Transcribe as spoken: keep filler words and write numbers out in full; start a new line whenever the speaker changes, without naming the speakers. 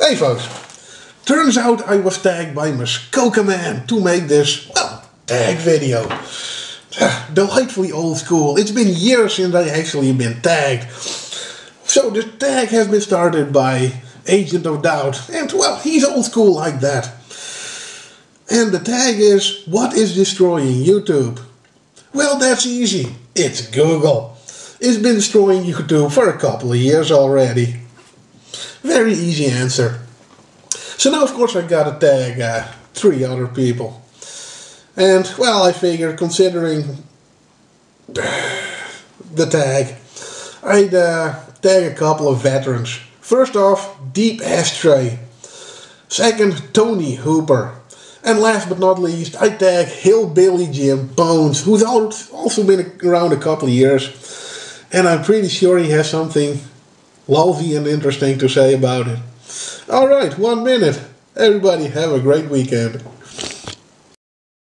Hey folks, turns out I was tagged by Muskoka Man to make this, well, tag video. Delightfully old school. It's been years since I actually been tagged. So this tag has been started by Agent of Doubt, and well, he's old school like that. And the tag is, what is destroying YouTube? Well, that's easy. It's Google. It's been destroying YouTube for a couple of years already. Very easy answer. So now, of course, I gotta tag uh, three other people. And, well, I figured, considering the tag, I'd uh, tag a couple of veterans. First off, Deep Ashtray. Second, Tony Hooper. And last but not least, I tag Hillbilly Jim Bones, who's also been around a couple of years. And I'm pretty sure he has something lousy and interesting to say about it. Alright, one minute. Everybody have a great weekend.